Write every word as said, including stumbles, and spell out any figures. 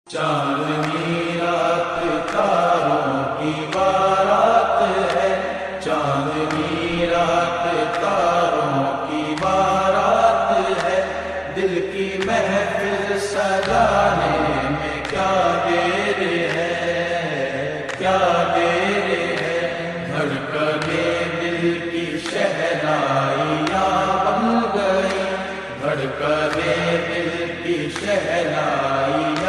चांदनी रात तारों की बारात है, चांदनी रात तारों की बारात है। दिल की महफिल सजाने में क्या देर है, क्या देर है। धड़कने दिल की शहनाइयाँ बन गई, धड़कने दिल की शहनाइयाँ